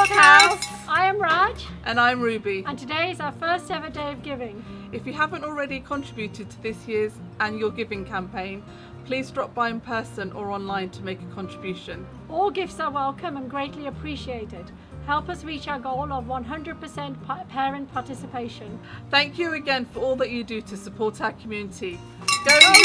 House. I am Raj. And I'm Ruby. And today is our first ever Day of Giving. If you haven't already contributed to this year's annual giving campaign, please drop by in person or online to make a contribution. All gifts are welcome and greatly appreciated. Help us reach our goal of 100% parent participation. Thank you again for all that you do to support our community. Go